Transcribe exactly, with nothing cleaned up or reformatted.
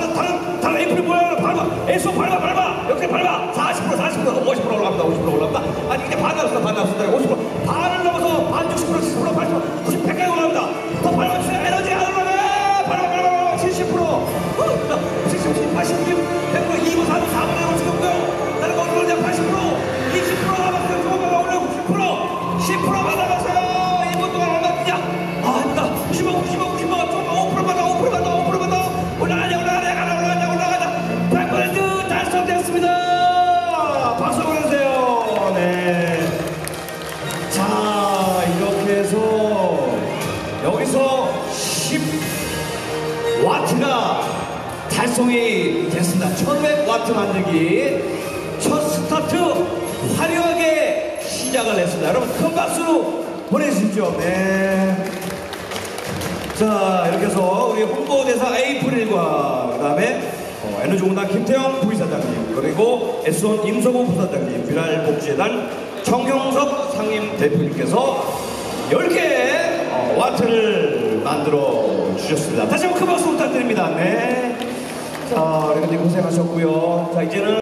다른 다른 다른 에이프릴 뭐야? 밟아. 에이스 밟아 밟아. 이렇게 밟아. 사십 퍼센트 사십 퍼센트 오십 퍼센트 올라갑니다. 오십 퍼센트 올라갑니다. 아니 이제 반 남았어 반 남았어. 오십 퍼센트 반을 넘어서 반 육십 퍼센트 칠십 퍼센트 팔십 퍼센트 구십 퍼센트까지 올라갑니다. 더 밟아주세요. 에너지 안 올라가. 밟아 밟아 밟아. 칠십 퍼센트. 칠십 퍼센트 팔십 퍼센트 백 퍼센트 이 분 삼 분 사 분에 올라가고요. 다른 거 올라가 팔십 퍼센트 이십 퍼센트 남았어요. 조금만 올려 구십 퍼센트 십 퍼센트만 남았어요. 이 분 동안 얼마냐? 아 아니다. 구십 퍼센트 구십 퍼센트 구십 퍼센트 조금만 오 퍼센트만 더 오 퍼센트만 더 오 퍼센트만 더 올라가자 올라가자 올라가자 올라가자 백 퍼센트 달성됐습니다. 박수 보내주세요. 네. 자 이렇게 해서 여기서 십 와트가 달성이 됐습니다. 천오백 와트 만들기 첫 스타트 화려하게 시작을 했습니다. 여러분 큰 박수 보내주십시오. 네. 자 이렇게 해서 우리 홍보대사 에이프릴과 그 다음에 어, 에너지공단 김태형 부이사장님 그리고 에스원 임성호 부사장님 비랄복지재단 정형석 상임 대표님께서 열 개 어, 와트를 만들어 주셨습니다. 다시 한번 큰 박수 부탁드립니다. 네. 자, 여러분들 고생하셨고요. 자, 이제는